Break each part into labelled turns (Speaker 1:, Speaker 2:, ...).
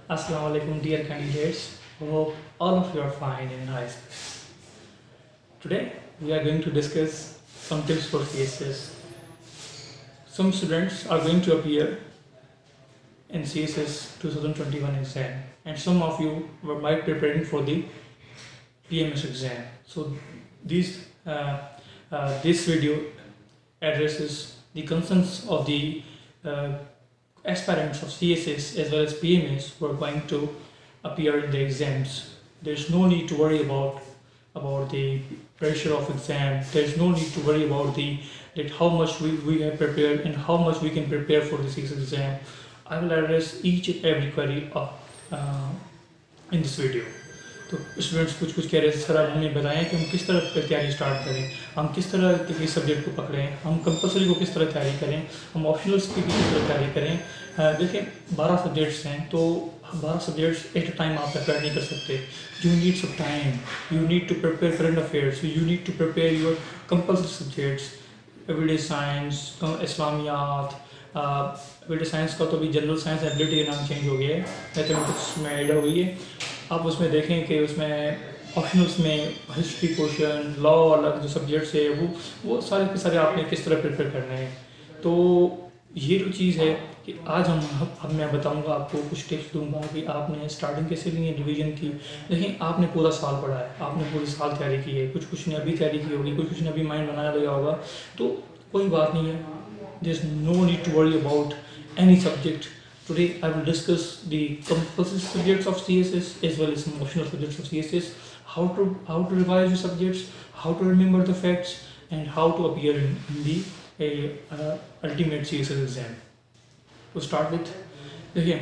Speaker 1: Assalamu alaikum, dear candidates. Hope all of you are fine and nice. Today we are going to discuss some tips for CSS. Some students are going to appear in CSS 2021 exam, and some of you might be preparing for the PMS exam. So these this video addresses the concerns of the aspirants of CSS as well as PMS who are going to appear in the exams. There's no need to worry about the pressure of exam. There's no need to worry about that how much we have prepared and how much we can prepare for the CSS exam. I will address each and every query in this video. तो students कुछ कह रहे थे sir, आप हमें बताएं कि हम किस तरह तैयारी स्टार्ट करें, हम किस तरह के सब्जेक्ट को पकड़ें, हम कंपलसरी को किस तरह तैयारी करें, हम ऑप्शनल्स की किस तरह तैयारी करें। देखिए 12 सब्जेक्ट्स हैं, तो 12 सब्जेक्ट्स एट अ टाइम आप प्रिपेयर नहीं कर सकते। You need some time, you need to prepare current affairs, you need to prepare your compulsory subjects, everyday science, Islamiat. Everyday science का तो अभी जनरल साइंस एबिलिटी का नाम चेंज हो गया है, मैथमेटिक्स में ऐड हो गई है। आप उसमें देखें कि उसमें ऑप्शनल्स में हिस्ट्री पोर्शन, लॉ अलग जो सब्जेक्ट्स है वो सारे के सारे आपने किस तरह प्रिपेयर करने हैं। तो ये जो चीज़ है कि आज हम मैं बताऊंगा आपको, कुछ टिप्स दूंगा कि आपने स्टार्टिंग कैसे ली है रिवीजन की। देखिए आपने पूरा साल पढ़ा है, आपने पूरे साल तैयारी की है, कुछ ने अभी तैयारी की होगी, कुछ ने अभी माइंड बनाया लिया होगा, तो कोई बात नहीं है। There is no need to worry about any subject. Today I will discuss the compulsory subjects of CSS as well as some optional subjects of CSS, how to revise the subjects, how to remember the facts, and how to appear in the ultimate CSS exam. To start with, देखिए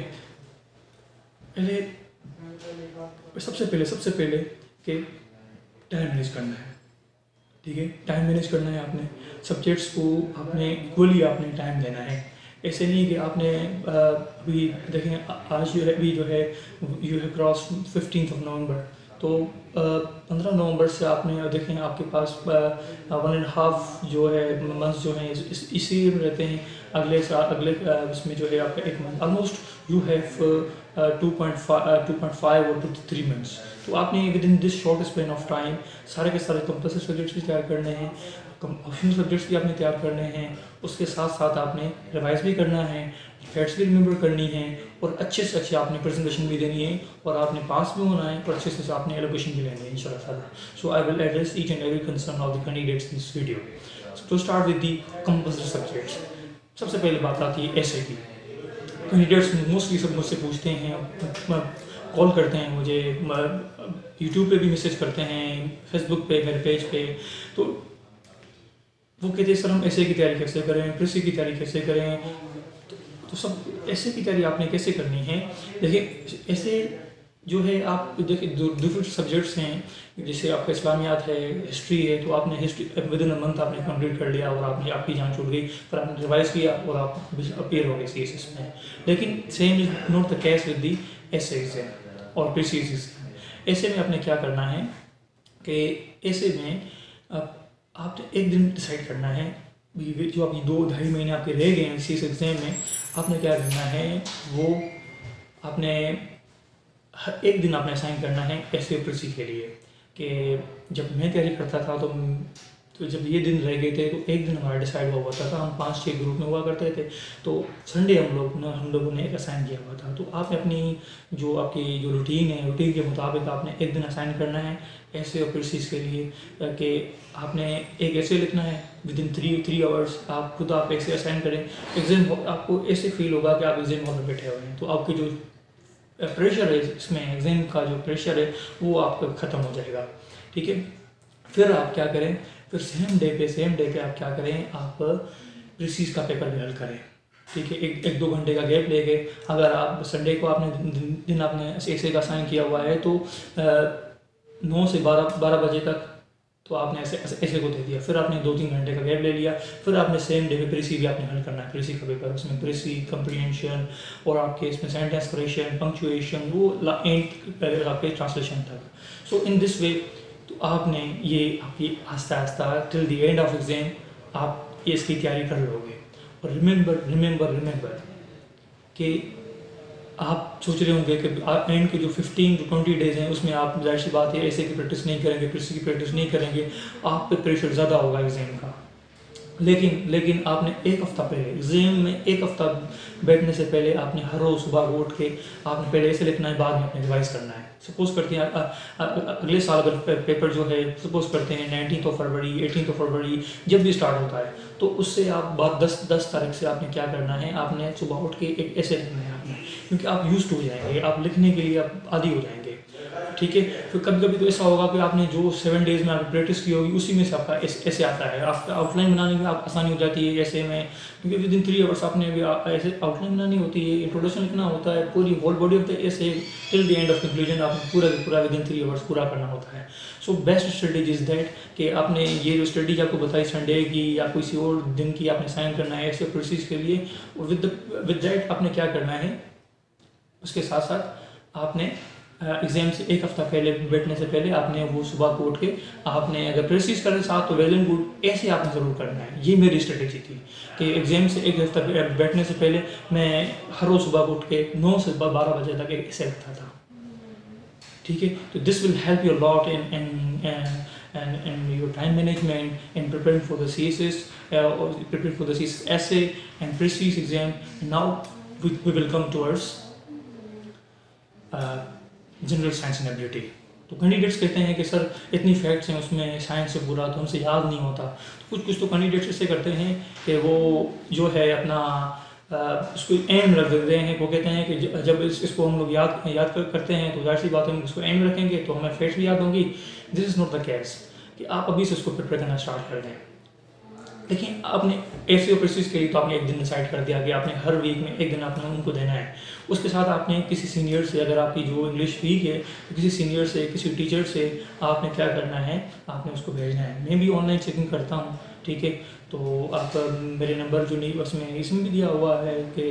Speaker 1: सबसे पहले कि time manage करना है। ठीक है, time manage करना है। आपने सब्जेक्ट्स को आपने इक्वली आपने टाइम देना है। ऐसे नहीं कि आपने अभी देखें आज जो है यू है क्रॉस 15 नवंबर, तो 15 नवंबर से आपने देखें आपके पास 1.5 जो है मंथ जो है इसी में रहते हैं। अगले इसमें जो है आपका एक मंथ ऑलमोस्ट यू हैव 2.5 और 3 मंथ्स। तो आपने within this short span of time सारे के सारे कंपलसरी सब्जेक्ट्स भी तैयार करने हैं, ऑप्शनल सब्जेक्ट्स भी आपने तैयार करने हैं, उसके साथ साथ आपने रिवाइज भी करना है, फैक्ट्स भी रिमेंबर करनी है, और अच्छे से अच्छे आपने प्रेजेंटेशन भी देनी है, और आपने पास भी होना है, और अच्छे से आपने एलोकेशन भी लेनी है इंशाल्लाह। So I will address each and every concern of the candidates in this video. To start with the compulsory subjects, सबसे पहले बात आती है एसे की। कैंडिडेट्स मोस्टली सब मुझसे पूछते हैं, कॉल करते हैं मुझे, यूट्यूब पे भी मैसेज करते हैं, फेसबुक पे, मेरे पेज पे, तो वो कहते हैं सर हम ऐसे की तैयारी कैसे करें, प्रीसी की तैयारी कैसे करें। तो सब ऐसे की तैयारी आपने कैसे करनी है। देखिए ऐसे जो है आप देखिए डिफरेंट सब्जेक्ट्स हैं, जैसे आपका इस्लामियात है, हिस्ट्री है, तो आपने history within a month आपने कंप्लीट कर लिया और आपकी जान छूट गई, पर आपने रिवाइज किया और आप अपीयर हो गए CSS में। लेकिन same is not the case with the essay exam और प्रीसी एग्जाम। ऐसे में आपने क्या करना है कि ऐसे में आपने एक दिन डिसाइड करना है, जो आपकी 2-2.5 महीने आपके रह गए हैं CSS एग्जाम में, आपने क्या करना है, वो आपने एक दिन आपने असाइन करना है ऐसे प्रीसी के लिए। कि जब मैं तैयारी करता था तो जब ये दिन रह गए थे तो एक दिन हमारा डिसाइड हुआ था, हम 5-6 ग्रुप में हुआ करते थे, तो संडे हम लोगों ने एक असाइन किया हुआ था। तो आपने अपनी आपकी जो रूटीन है, रूटीन के मुताबिक आपने एक दिन असाइन करना है ऐसे और प्रीसीज के लिए, कि आपने एक ऐसे लिखना है विद इन 3 आवर्स। आप खुद आप ऐसे असाइन करें, एग्जाम आपको ऐसे फील होगा कि आप एग्जाम हॉल में बैठे हुए हैं, तो आपकी जो प्रेशर है इसमें, एग्जाम का जो प्रेशर है वो आपका ख़त्म हो जाएगा। ठीक है, फिर आप क्या करें, फिर सेम डे पे आप क्या करें, आप प्रीसीज का पेपर भी हल करें। ठीक है, 1-2 घंटे का गैप लेके, अगर आप संडे को आपने दिन आपने ऐसे का साइन किया हुआ है तो 9 से 12 बजे तक तो आपने ऐसे को दे दिया, फिर आपने 2-3 घंटे का गैप ले लिया, फिर आपने सेम डे पे प्रीसी भी आपने हल करना है, प्रीसी का पेपर। उसमें प्रीसी कंप्रीहेंशन और आपके इसमें सेंटेंस करेक्शन, पंक्चुएशन, वो एंड आपके ट्रांसलेशन तक। सो इन दिस वे तो आपने ये आपकी आस्ता till the end of exam आप इसकी तैयारी कर लोगे। और रिमेंबर कि आप सोच रहे होंगे कि एंड के जो 15 to 20 डेज़ हैं उसमें आप जाहिर सी बात है ऐसे की प्रैक्टिस नहीं करेंगे, प्रेसी की प्रैक्टिस नहीं करेंगे, आप पे प्रेशर ज़्यादा होगा एग्ज़ाम का। लेकिन आपने एक हफ़्ता पहले एग्ज़ाम में एक हफ़्ता बैठने से पहले आपने हर रोज़ सुबह उठ के आपने पहले ऐसे लिखना है, बाद में आपने रिवाइज़ करना है। सपोज़ करते हैं अगले साल अगर पेपर जो है सपोज़ करते हैं 19 फरवरी 18 फरवरी जब भी स्टार्ट होता है, तो उससे आप बाद 10 तारीख से आपने क्या करना है, आपने सुबह उठ के एक ऐसे लिखना है आपने, क्योंकि आप यूज़ टू हो जाएंगे, आप लिखने के लिए आप आदी हो जाएंगे। ठीक है, फिर कभी कभी तो ऐसा होगा कि आपने जो 7 डेज़ में आपने प्रैक्टिस की होगी उसी में से आपका ऐसे आता है, आपका आउटलाइन बनाने में आप आसानी हो जाती है ऐसे में, क्योंकि विद इन 3 आवर्स आपने अभी ऐसे आउटलाइन बनानी होती है, इंट्रोडक्शन लिखना होता है, पूरी whole body of the essay till the end of conclusion आपने पूरा विद इन 3 आवर्स पूरा करना होता है। So best strategy is that कि आपने ये जो स्ट्रेटेजी आपको बताई संडे की या किसी और दिन की आपने साइन करना है ऐसे प्रोसेस के लिए, विद दैट आपने क्या करना है, उसके साथ साथ आपने एग्ज़ाम से एक हफ़्ता पहले बैठने से पहले आपने वो सुबह को उठ के आपने अगर प्रेक्टिस करें साथ तो वेल एंड गुड, ऐसे आपने ज़रूर करना है। ये मेरी स्ट्रेटेजी थी कि एग्ज़ाम से एक हफ़्ता बैठने से पहले मैं हर रोज़ सुबह को उठ के 9 से 12 बजे तक ऐसे लिखता था। ठीक है, तो this will help you lot in your time management, in preparing for the CSS, preparing for the CSS essay and pre-CSS exam. Now we will come towards general science and ability. तो candidates कहते हैं कि sir इतनी facts हैं उसमें science से पूरा, तो हमसे याद नहीं होता। तो कुछ तो कैंडिडेट्स ऐसे करते हैं कि वो जो है अपना उसको एम रख देते हैं। वो कहते हैं कि जब इसको हम लोग याद करते हैं तो जाहिर सी बात है हम उसको एम रखेंगे तो हमें फैक्ट्स भी याद होंगी। This is not the case कि आप अभी से उसको प्रिपेयर करना स्टार्ट कर दें। देखिए, आपने ऐसे प्रोसेस के लिए तो आपने एक दिन डिसाइड कर दिया कि आपने हर वीक में एक दिन आपने उनको देना है। उसके साथ आपने किसी सीनियर से, अगर आपकी जो इंग्लिश वीक है तो किसी सीनियर से, किसी टीचर से आपने क्या करना है, आपने उसको भेजना है। मैं भी ऑनलाइन चेकिंग करता हूँ, ठीक है, तो आप मेरे नंबर जो नहीं उसमें इसमें भी दिया हुआ है कि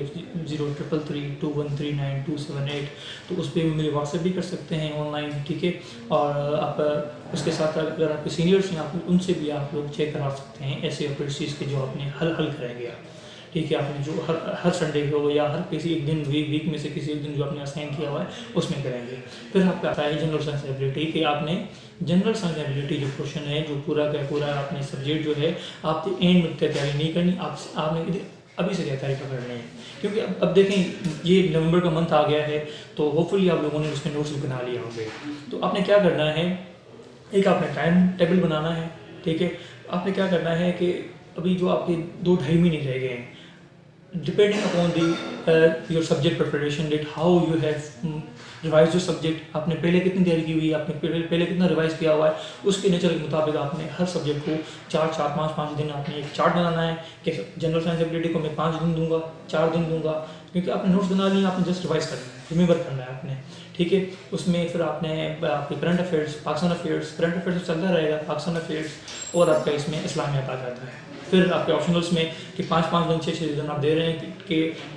Speaker 1: 0333213928, तो उस पर मेरे व्हाट्सएप भी कर सकते हैं ऑनलाइन, ठीक है। और आप उसके साथ अगर आपके सीनियर्स हैं आप उनसे भी आप लोग चेक करा सकते हैं ऐसे चीज़ के जो आपने हल करेंगे आप, ठीक है। आपने जो हर संडे को या हर किसी एक दिन वीक में से किसी एक दिन जो आपने असाइन किया हुआ है उसमें करेंगे। फिर आपका आता है जनरल साइंस एबिलिटी कि आपने जनरल साइंस एबिलिटी जो क्वेश्चन है जो पूरा का पूरा आपने सब्जेक्ट जो है आपने एंड में तैयारी नहीं करनी, आपने अभी से तैयारी करनी है। क्योंकि अब देखें ये नवंबर का मंथ आ गया है तो होपफुली आप लोगों ने उसमें नोट्स भी बना लिए होंगे। तो आपने क्या करना है, एक आपने टाइम टेबल बनाना है, ठीक है। आपने क्या करना है कि अभी जो आपके 2-2.5 महीने रह गए हैं, depending upon the your subject preparation date, how you have revise your subject, आपने पहले कितनी तैयारी की हुई है, आपने पहले कितना रिवाइज किया हुआ है, उसके नेचर के मुताबिक आपने हर सब्जेक्ट को 4-5 दिन आपने एक चार्ट बनाना है कि जनरल साइंस एबिलिटी को मैं 5 दिन दूंगा, 4 दिन दूंगा, क्योंकि आपने नोट्स बना लिए, आपने जस्ट रिवाइज करना है, रिमेंबर करना है आपने, ठीक है। उसमें फिर आपने आपके current affairs, Pakistan affairs, current affairs चलता रहेगा, पाकिस्तान अफेयर्स और आपका इसमें इस्लामियात आ जाता है। फिर आपके ऑप्शनल्स में कि 5-5 दिन 6-6 दिन आप दे रहे हैं कि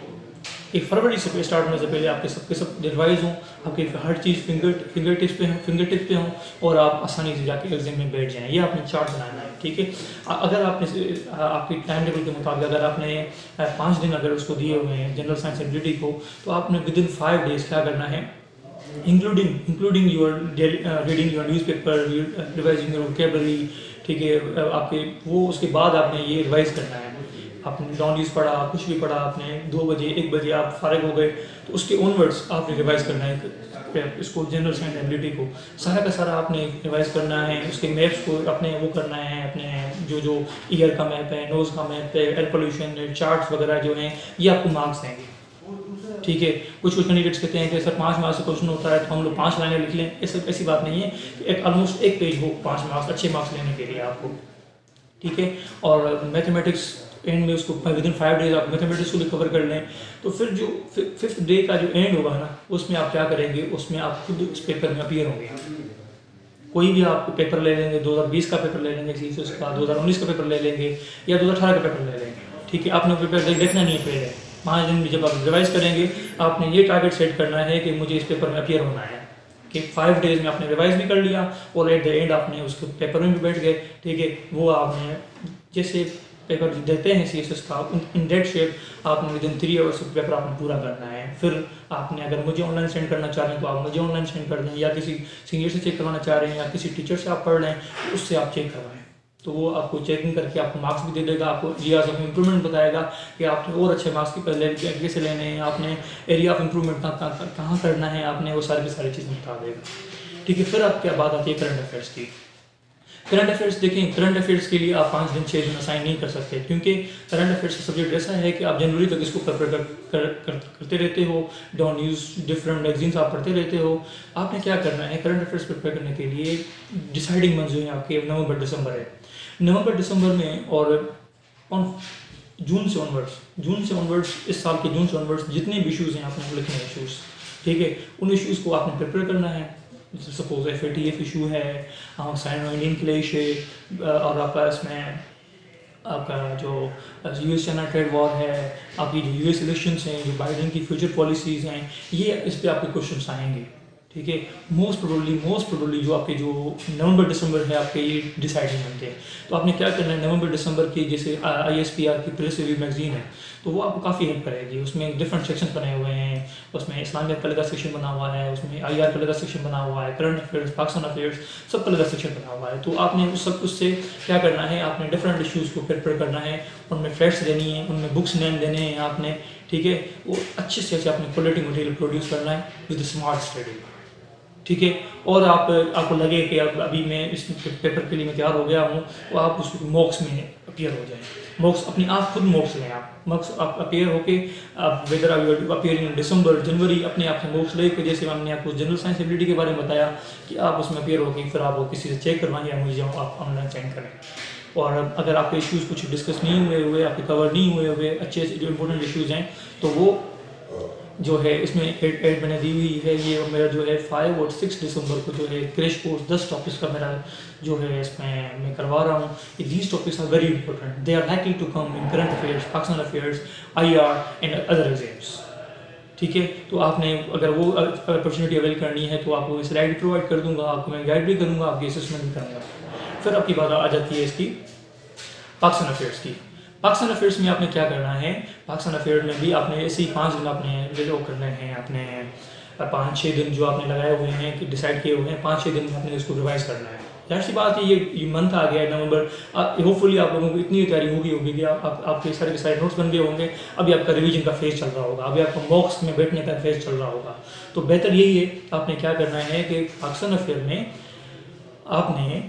Speaker 1: 1 फरवरी से स्टार्ट होने से पहले आपके सब रिवाइज हों, आपकी हर चीज़ फिंगर टिप्स पे हों और आप आसानी से जाके एग्जाम में बैठ जाएं। ये आपने चार्ट बनाना है, ठीक है। अगर आपने आपकी टाइम टेबल के मुताबिक अगर आपने 5 दिन अगर उसको दिए हुए हैं जनरल साइंस एबिलिटी को, तो आपने विद इन 5 डेज क्या करना है, including your reading your newspaper, revising your vocabulary, ठीक है। आपके वो उसके बाद आपने ये रिवाइज करना है। आपने लॉन्ग न्यूज़ पढ़ा, कुछ भी पढ़ा आपने, 2 बजे 1 बजे आप फारिग हो गए, तो उसके ऑनवर्ड्स आपने रिवाइज करना है इसको जनरल साइंस एबिलिटी को सारा का सारा आपने रिवाइज करना है। उसके मैप्स को अपने वो करना है, अपने जो ईयर का मैप है, नोज़ का मैप है, एयर पोल्यूशन चार्ट्स वगैरह जो हैं ये आपको मार्क्स देंगे, ठीक है। कुछ कैंडिडेट्स कहते हैं कि सर 5 मार्क्स से क्वेश्चन होता है तो हम लोग 5 लाइनें लिख लें, ऐसी बात नहीं है कि ऑलमोस्ट 1 पेज हो 5 मार्क्स अच्छे मार्क्स लेने के लिए आपको, ठीक है। और मैथमेटिक्स एंड में उसको विद इन 5 डेज आप मैथमेटिक्स को भी कवर कर लें। तो फिर जो 5th डे का जो एंड होगा ना, उसमें आप क्या करेंगे, उसमें आप खुद उस पेपर में अपीयर होंगे। कोई भी आप पेपर ले लेंगे, 2020 का पेपर ले लेंगे, CSS का 2019 का पेपर ले लेंगे या 2018 का पेपर ले लेंगे, ठीक है। आपने पेपर देखना नहीं है पहले 5 दिन में जब आप रिवाइज करेंगे आपने ये टारगेट सेट करना है कि मुझे इस पेपर में अपीयर होना है, कि 5 डेज में आपने रिवाइज भी कर लिया और एट द एंड आपने उसके पेपर में भी बैठ गए, ठीक है। वो आपने जैसे पेपर देते हैं CSS का, इन डेट शेप आपने विदिन 3 आवर्स पेपर आपने पूरा करना है। फिर आपने अगर मुझे ऑनलाइन सेंड करना चाह रहे हैं तो आप मुझे ऑनलाइन सेंड कर दें, या किसी सीनियर से चेक करवाना चाह रहे हैं या किसी टीचर से आप पढ़ रहे हैं उससे आप चेक करवाएं, तो वो आपको चेकिंग करके आपको मार्क्स भी दे देगा, आपको एरियाज ऑफ इम्प्रूवमेंट बताएगा कि आपने और अच्छे मार्क्स कैसे लेने हैं, आपने एरिया ऑफ इम्प्रूवमेंट कहाँ करना है, आपने वो सारी की सारी चीज़ें बता देगा। ठीक है, फिर आप क्या बात आती है करंट अफेयर्स की। करंट अफेयर्स देखें, करंट अफेयर्स के लिए आप 5 दिन 6 दिन असाइन नहीं कर सकते, क्योंकि करंट अफेयर्स का सब्जेक्ट ऐसा है कि आप जनवरी तक इसको करते रहते हो, डॉन न्यूज़ डिफरेंट मैगजीन्स आप पढ़ते रहते हो। आपने क्या करना है करंट अफेयर्स प्रिपेयर करने के लिए, डिसाइडिंग मंथ जो है आपके नवंबर दिसंबर है। नवंबर दिसंबर में और जून से ऑनवर्ड्स इस साल के जून से ऑनवर्ड्स जितने भी इशूज़ हैं आपने लिखने हैं इशूज़, ठीक है, उन इशूज़ को आपने प्रिपेयर करना है। सपोज FATF इशू है, साइनो इंडियन क्लेश है, और आपका इसमें आपका जो US चाइना ट्रेड वॉर है, आपकी जो US इलेक्शंस हैं, जो बाइडेन की फ्यूचर पॉलिसीज़ हैं, ये इस पर आपके क्वेश्चंस आएंगे। ठीक है, मोस्ट प्रोबेबली जो आपके जो नवंबर दिसंबर है आपके ये डिसाइडिंग मंथ है। तो आपने क्या करना है, नवंबर दिसंबर की जैसे ISPR की प्रेस रिव्यू मैगजीन है, तो वो आपको काफ़ी हेल्प करेगी। उसमें डिफरेंट सेक्शन बने हुए हैं, उसमें इस्लामिक कल का सेक्शन बना हुआ है, उसमें IR कल का सेक्शन बना हुआ है, करंट अफेयर्स, पाकिस्तान अफेयर्स, सब कल का सेक्शन बना हुआ है। तो आपने उस सब उससे क्या करना है, आपने डिफरेंट इशूज़ को प्रिपेयर करना है, उनमें फैक्ट्स देनी है, उनमें बुक्स नेम देने हैं आपने। ठीक है, वो अच्छे से अच्छे आपने क्वालिटी मटेरियल प्रोड्यूस करना है विद स्मार्ट स्टडी। ठीक है, और आपको लगे कि अब अभी मैं इस पेपर के लिए मैं तैयार हो गया हूँ, तो आप उस मॉक्स में अपीयर हो जाएं। मॉक्स अपनी आप खुद मॉक्स लें, आप मॉक्स आप अपीयर होके आप वेदर अपीयरिंग इन दिसंबर जनवरी अपने आप से मॉक्स ले के, जैसे हमने आपको जनरल साइंस एबिलिटी के बारे में बताया कि आप उसमें अपीयर होके फिर आप वो किसी से चेक करवाएं या मुझे आप ऑनलाइन सेंड करें। और अगर आपके इश्यूज़ कुछ डिस्कस नहीं हुए आपके कवर नहीं हुए अच्छे जो इंपॉर्टेंट इश्यूज़ हैं, तो वो जो है इसमें एड मैंने दी हुई है। ये मेरा जो है 5 और 6 दिसंबर को जो है क्रैश कोर्स 10 टॉपिक्स का मेरा जो है इसमें मैं करवा रहा हूँ। These topics are very important, they are likely to come in current affairs, Pakistan affairs, IR and other exams. ठीक है, तो आपने अगर वो अपॉर्चुनिटी अवेल करनी है तो आपको स्लाइड प्रोवाइड कर दूंगा, आपको मैं गाइड भी करूँगा, आपकी असेसमेंट भी करूँगा। फिर आपकी बात आ जाती है इसकी पाकिस्तान अफेयर्स की। पाकिस्तान अफेयर्स में आपने क्या करना है, पाकिस्तान अफेयर्स में भी आपने ऐसे ही 5 दिन आपने जो करने हैं, आपने 5-6 दिन जो आपने लगाए हुए हैं कि डिसाइड किए हुए हैं, 5-6 दिन में आपने इसको रिवाइज करना है। जाहिर सी बात है ये मंथ आ गया है नवंबर, होपफुली आप लोगों को इतनी तैयारी होगी कि आपके सारे के सारे नोट्स बन गए होंगे। अभी आपका रिवीजन का फेज चल रहा होगा, अभी आपका मॉक्स में बैठने का फेज चल रहा होगा। तो बेहतर यही है, आपने क्या करना है कि पाकिस्तान अफेयर में आपने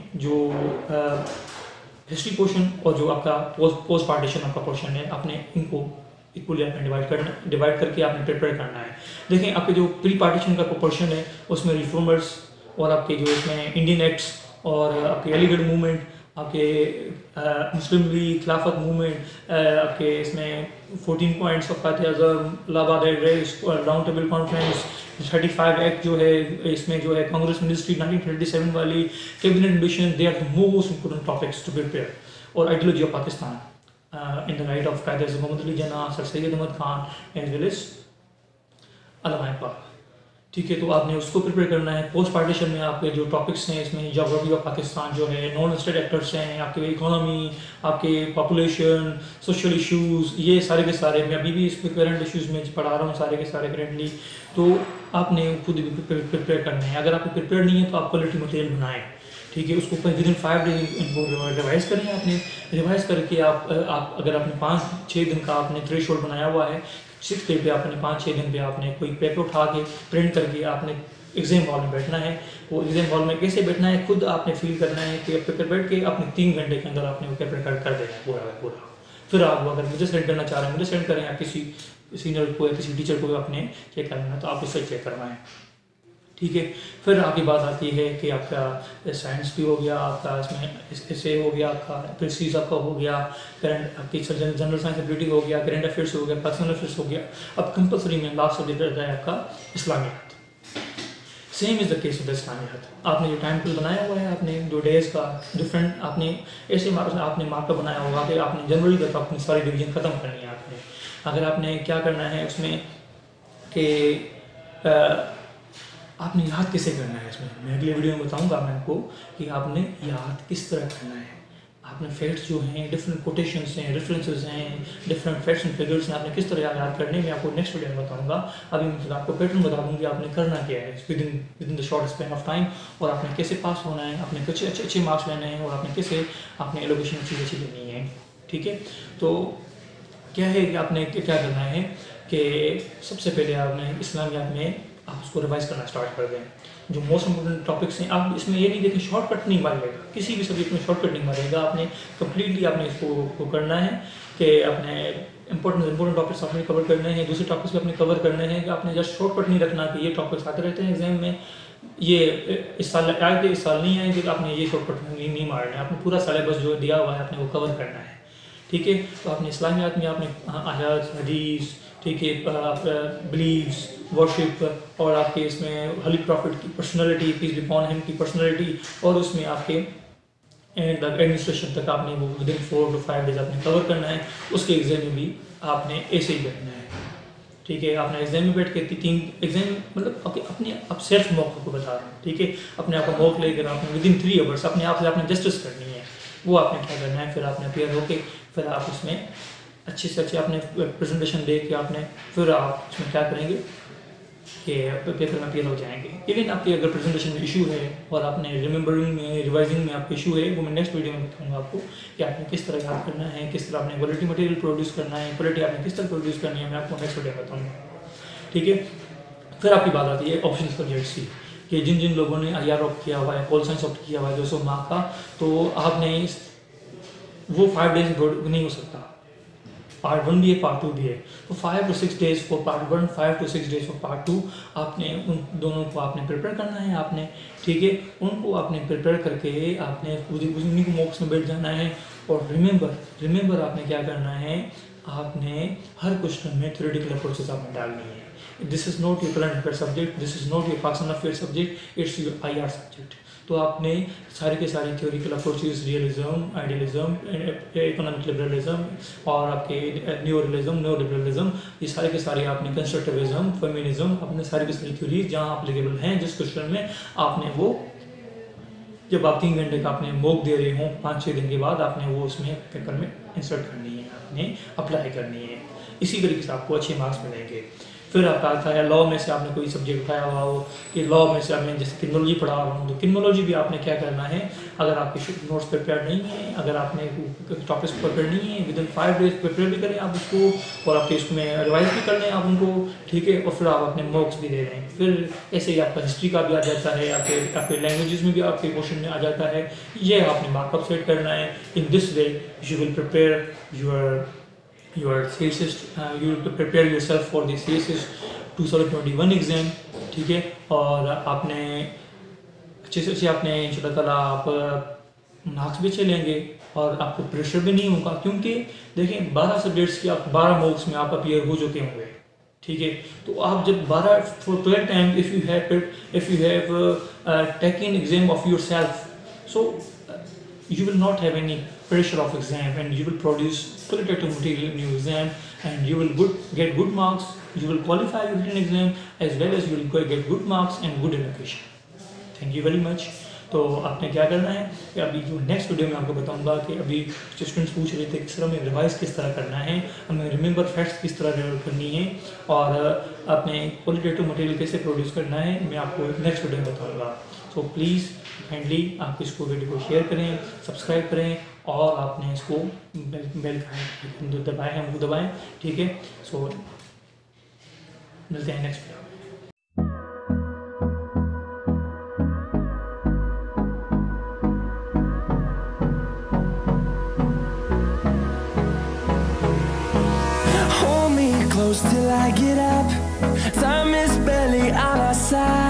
Speaker 1: जो हिस्ट्री पोर्शन और जो आपका पोस्ट पार्टीशन आपका पोर्शन है, आपने इनको इक्वली आपने डिवाइड करके आपने प्रिपेयर करना है। देखें, आपके जो प्री पार्टीशन का पोर्शन है उसमें रिफॉर्मर्स और आपके जो इसमें इंडियन एक्ट्स और आपके अलीगढ़ मूवमेंट, आपके मुस्लिम लीग, खिलाफत मूवमेंट, आपके इसमें 14 points of Quaid-e-Azam, Allahabad address, round table conference, 35 act जो है, इसमें जो है कांग्रेस मिनिस्ट्री 1937 वाली, cabinet mission, they are the most important topics to prepare. और ideology of Pakistan in the light of Quaid-e-Azam Mohammad Ali Jinnah, sir Syed Ahmad Khan as well as Allama Iqbal. ठीक है, तो आपने उसको प्रिपेयर करना है। पोस्ट पार्टीशन में आपके जो टॉपिक्स हैं इसमें ज्योग्राफी ऑफ पाकिस्तान जो है, नॉन स्टेट एक्टर्स हैं, आपके इकोनॉमी, आपके पॉपुलेशन, सोशल इश्यूज़, ये सारे के सारे मैं अभी भी इस करंट इश्यूज़ में पढ़ा रहा हूँ सारे के सारे करेंटली। तो आपने खुद भी प्रिपेयर करना है। अगर आपको प्रिपेयर नहीं है तो आप क्वालिटी मटेरियल बनाएं। ठीक है, उसको विद इन 5 डेज इनको रिवाइज़ करें। आपने रिवाइज़ करके आप अगर आपने 5-6 दिन का आपने थ्रेशोल्ड बनाया हुआ है, 6 डे पे आपने 5-6 दिन पे आपने कोई पेपर उठा के प्रिंट करके आपने एग्जाम हॉल में बैठना है। वो एग्जाम हॉल में कैसे बैठना है खुद आपने फील करना है कि पेपर बैठ के आपने 3 घंटे के अंदर आपने वो पेपर कर देना है पूरा। फिर आप अगर मुझे सेंड करना चाह रहे हैं मुझे सेंड करें, या किसी सीनियर को या किसी टीचर को आपने चेक करना है तो आप उससे चेक करवाएँ। ठीक है, फिर आगे बात आती है कि आपका साइंस भी हो गया, आपका इसमें ऐसे हो गया, आपका प्रीसीज आपका हो गया, करंट आपकी जनरल साइंस एबिलिटी हो गया, करंट अफेयर्स हो गया, पाकिस्तान अफेयर्स हो गया। अब कंपलसरी में लास्ट सब्जेक्ट रहता है आपका Islamiat. Same is the case with Islamiat. आपने जो टाइम टेबल बनाया हुआ है, आपने जो डेज का डिफरेंट आपने ऐसे आपने मार्कअप बनाया होगा कि आपने जनवरी तक अपनी सारी डिवीजन ख़त्म करनी है। अगर आपने क्या करना है उसमें कि आपने याद कैसे करना है, इसमें मैं अगले वीडियो में बताऊंगा मैं आपको कि आपने याद किस तरह करना है। आपने फैक्ट्स जो हैं, डिफरेंट कोटेशंस हैं, रेफरेंसेस हैं, डिफरेंट फैक्ट्स एंड फिगर्स हैं, आपने किस तरह याद करने मैं आपको नेक्स्ट वीडियो में बताऊंगा। अभी मैं आपको पैटर्न बता दूंगी आपने करना क्या है within the short span of time, और आपने कैसे पास होना है, आपने कुछ अच्छे मार्क्स लेने हैं, और आपने कैसे आपने एलोकेशन अच्छी लेनी है। ठीक है, तो क्या है कि आपने क्या करना है कि सबसे पहले आपने इस्लामियात में आप उसको रिवाइज करना स्टार्ट कर दें। जो मोस्ट इम्पोर्टेंट टॉपिक्स हैं, आप इसमें ये नहीं देखें शॉर्टकट नहीं मारिएगा, किसी भी सब्जेक्ट में शॉर्टकट नहीं मारिएगा, आपने कम्प्लीटली आपने इसको करना है कि अपने इंपॉर्टेंट टॉपिक्स आपने कवर करने हैं, दूसरे टॉपिक्स भी अपने कवर करने हैं। कि आपने जस्ट शॉर्टकट नहीं रखना कि ये टॉपिक्स आते रहते हैं एग्जाम में, ये इस साल आए थे, इस साल नहीं आए थे, आपने ये शॉर्टकट नहीं मारना है, आपने पूरा सिलेबस जो दिया हुआ है आपने वो कवर करना है। ठीक है, तो आपने इस्लामियात में आपने आयात, हदीस, ठीक है, बिलीव्स, वर्शिप, और आपके इसमें होली प्रॉफिट की personality, peace be upon him की पर्सनालिटी, और उसमें आपके एडमिनिस्ट्रेशन तक आपने वो विदिन 4 to 5 डेज आपने कवर करना है। उसके एग्जाम में भी आपने ऐसे ही बैठना है। ठीक है, आपने एग्जाम में बैठ के 3 एग्जाम मतलब अपने आप सेल्फ मॉक को बता रहा हूँ। ठीक है, अपने आप को मॉक लेकर आपने विदिन 3 आवर्स अपने आप से आपने जस्टिस करनी है, वो आपने क्या करना है। फिर आपने अपेयर होके फिर आप उसमें अच्छे से अच्छे आपने प्रेजेंटेशन दे के आपने फिर आप उसमें क्या करेंगे कि पेपर में अपेयर हो जाएंगे। इवन आपके अगर प्रेजेंटेशन में इशू है और आपने रिमेंबरिंग में, रिवाइजिंग में आपका इशू है, वो मैं नेक्स्ट वीडियो में बताऊंगा आपको कि आपने किस तरह याद करना है, किस तरह आपने क्वालिटी मटेरियल प्रोड्यूस करना है, क्वालिटी आपने किस तरह प्रोड्यूस करनी है, मैं आपको नेक्स्ट वीडियो में बताऊँगा। ठीक है, फिर आपकी बात आती है ऑप्शन सब्जेक्ट्स की कि जिन लोगों ने IR ऑप्ट किया हुआ है, पोल साइंस ऑप्ट किया हुआ है 200 मार्क का, तो आपने वो 5 डेज नहीं हो सकता। पार्ट 1 भी है, पार्ट 2 भी है, तो 5 to 6 days for part 1, 5 to 6 days for part 2 आपने उन दोनों को आपने प्रिपेयर करना है आपने। ठीक है, उनको आपने प्रिपेयर करके आपने उन्हीं को मॉक्स में बैठ जाना है। और रिमेंबर आपने क्या करना है, आपने हर क्वेश्चन में थ्योरेटिकल अप्रोचेस आपने डालनी है। This is not your current affair subject, this is not your Pakistan affair subject, it's your IR subject. तो आपने सारे के सारे theoretical approaches, realism, idealism, economic liberalism और आपके न्यू लिबरलिज्म, ये सारे के सारे आपने कंस्ट्रक्टिविज्म, फेमिनिज्म, अपने सारे के सारी थ्योरीज जहाँ अप्लीकेबल हैं जिस क्वेश्चन में आपने वो, जब आप 3 घंटे का आपने मॉक दे रहे हों 5-6 दिन के बाद आपने वो उसमें पेपर में इंसर्ट करनी है, आपने अप्लाई करनी है। इसी तरीके से आपको अच्छे मार्क्स मिलेंगे। फिर आपका आता है लॉ में से आपने कोई सब्जेक्ट उठाया हुआ हो कि लॉ में से मैं जैसे क्रिमिनोलॉजी पढ़ा रहा हूँ, तो क्रिमिनोलॉजी भी आपने क्या करना है, अगर आपके नोट्स प्रिपेयर नहीं है, अगर आपने टॉपिक्स प्रिपेयर नहीं है, विदिन 5 डेज प्रिपेयर भी करें आप उसको, और आपके इसमें रिवाइज भी कर लें आप उनको। ठीक है, और फिर आप अपने मॉक्स भी दे रहे हैं। फिर ऐसे ही आपका हिस्ट्री का भी आ जाता है, आपके लैंग्वेजेस में भी आपके क्वेश्चन में आ जाता है। ये आपने मार्कअप सेट करना है। In this way you will prepare your thesis, you will prepare yourself for the thesis 2021 exam. ठीक है, और आपने अच्छे से अच्छे आपने इंशाअल्लाह ताला आप मार्क्स भी अच्छे लेंगे और आपको प्रेशर भी नहीं होगा, क्योंकि देखें 12 सब्जेक्ट्स के आप 12 मॉक्स में आप अपियर हो चुके होंगे। ठीक है, तो आप जब 12 for 12 time if you have taken exam of your self, so you will not have any pressure of exam and you will produce qualitative material in your exam and you will get good marks, you will qualify your written exam as well as you will get good marks and good allocation. Thank you very much. तो आपने क्या करना है कि अभी जो next video में आपको बताऊंगा कि अभी स्टूडेंट्स पूछ रहे थे किस तरह में रिवाइज किस तरह करना है, हमें रिमेंबर फैक्ट्स किस तरह डेवलप करनी है और अपने क्वालिटेटिव मटेरियल कैसे प्रोड्यूस करना है, मैं आपको नेक्स्ट वीडियो में बताऊंगा। सो प्लीज़ काइंडली आप इसको वीडियो को शेयर करें, सब्सक्राइब करें और आपने इसको बेल का दबाएँ, हमको दबाएँ। ठीक है, सो मिलते हैं नेक्स्ट वीडियो में।
Speaker 2: Till I get up, time is barely on our side.